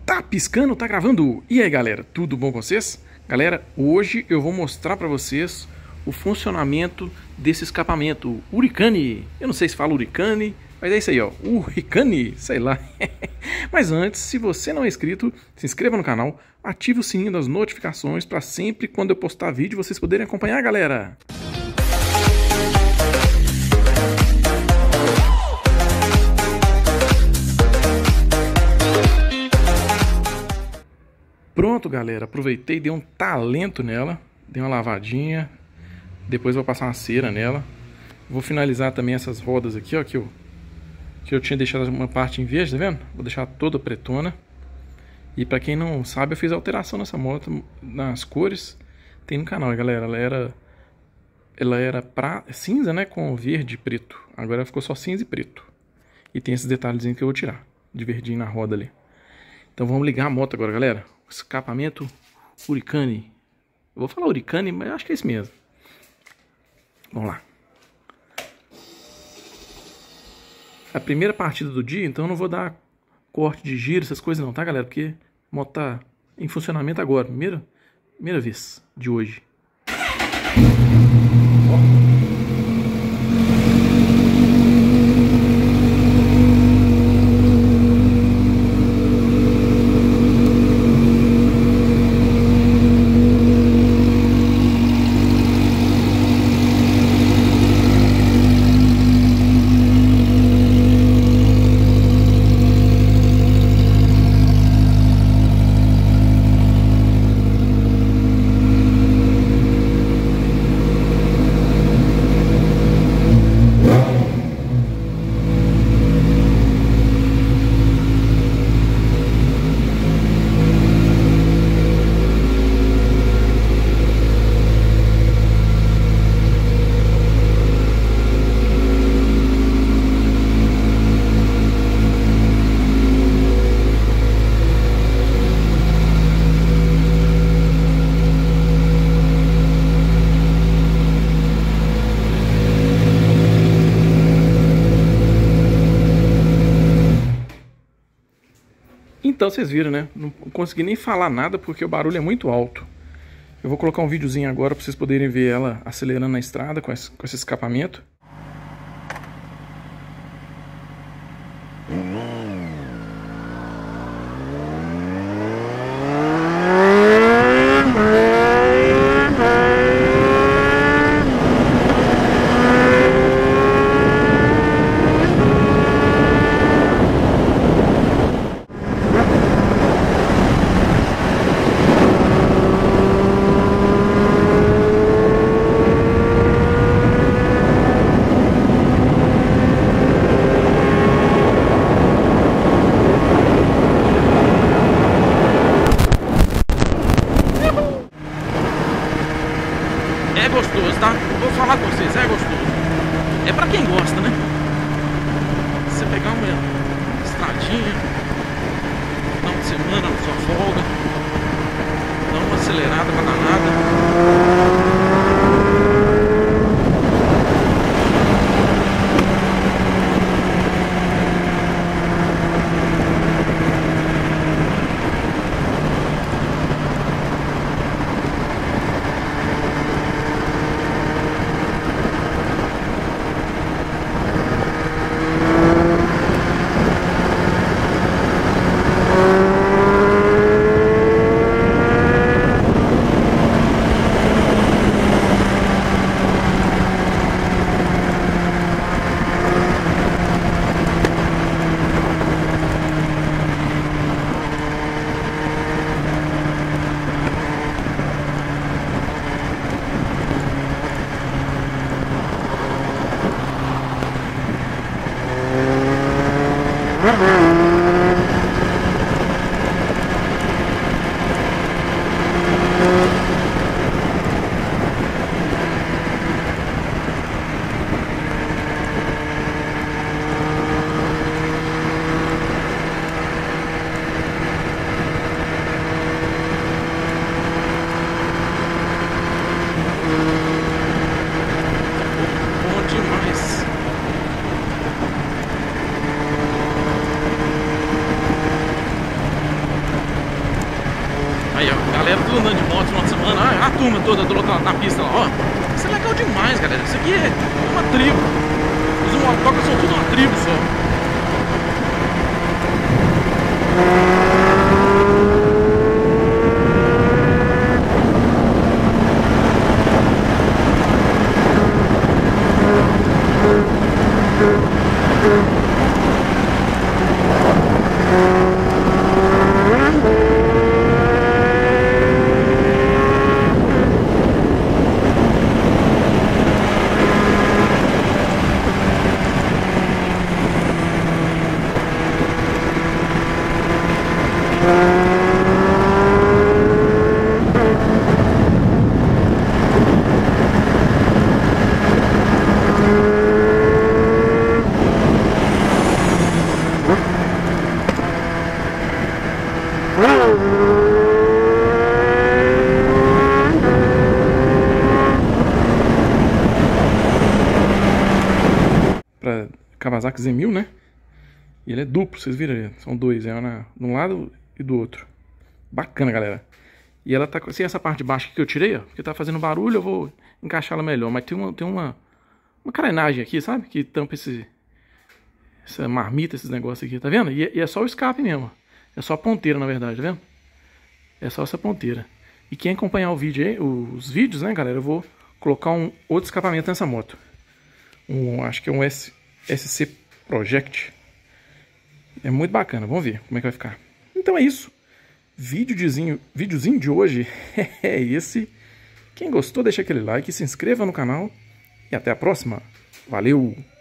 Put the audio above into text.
Tá piscando, tá gravando? E aí galera, tudo bom com vocês? Galera, hoje eu vou mostrar pra vocês o funcionamento desse escapamento Hurricane. Eu não sei se fala Hurricane, mas é isso aí ó, Hurricane, sei lá. Mas antes, se você não é inscrito, se inscreva no canal, ative o sininho das notificações pra sempre quando eu postar vídeo vocês poderem acompanhar, galera. Pronto, galera, aproveitei, dei um talento nela, dei uma lavadinha, depois vou passar uma cera nela. Vou finalizar também essas rodas aqui, ó, que eu tinha deixado uma parte em verde, tá vendo? Vou deixar toda pretona. E pra quem não sabe, eu fiz alteração nessa moto, nas cores, tem no canal, galera. Ela era cinza, né, com verde e preto. Agora ficou só cinza e preto. E tem esses detalhezinhos que eu vou tirar, de verdinho na roda ali. Então vamos ligar a moto agora, galera. Escapamento Hurricane. Eu vou falar Hurricane, mas eu acho que é isso mesmo. Vamos lá. A primeira partida do dia, então eu não vou dar corte de giro, essas coisas não, tá, galera? Porque a moto tá em funcionamento agora. Primeira vez de hoje. Então vocês viram, né? Não consegui nem falar nada porque o barulho é muito alto. Eu vou colocar um videozinho agora para vocês poderem ver ela acelerando na estrada com esse escapamento. É gostoso, tá? Vou falar com vocês, é gostoso. É pra quem gosta, né? Você pegar uma estradinha, final de semana, na sua folga, dá uma acelerada pra danada. galera tudo andando de moto no final de semana. Ah, a turma toda na pista lá, ó. Isso é legal demais, galera. Isso aqui é uma tribo. Os motocas são tudo uma tribo só. Pra Kawasaki Z1000, né? E ele é duplo, vocês viram ali? São dois, é de um lado e do outro. Bacana, galera. E ela tá sem essa parte de baixo aqui que eu tirei, ó, porque tá fazendo barulho, eu vou encaixá-la melhor. Mas tem uma carenagem aqui, sabe? Que tampa essa marmita, esses negócios aqui, tá vendo? E é só o escape mesmo. É só a ponteira, na verdade, tá vendo? É só essa ponteira. E quem acompanhar o vídeo aí, os vídeos, né, galera? Eu vou colocar um outro escapamento nessa moto. Acho que é um SC Project. É muito bacana, vamos ver como é que vai ficar. Então é isso. Videozinho de hoje é esse. Quem gostou, deixa aquele like, se inscreva no canal. E até a próxima. Valeu!